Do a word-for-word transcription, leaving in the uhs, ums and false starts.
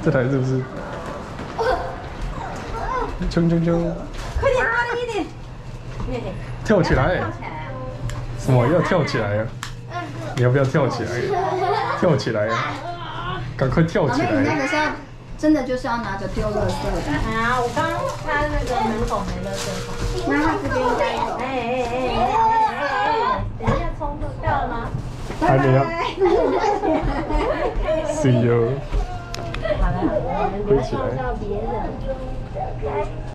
这台是不是？冲冲冲！ 快点，快点一点！ 跳起来！ 跳起来啊！ 什么要跳起来啊？你要不要跳起来？跳起来啊！赶快跳起宝贝，你那来！ 个是要真的就是要拿着丢垃圾的。 哎呀，我刚刚看那个门口没垃圾桶。 那他这边应该有。 哎哎哎哎哎哎！等一下冲掉了吗？ 还没有。See you。 好了，我们不要飞起来撞到别人。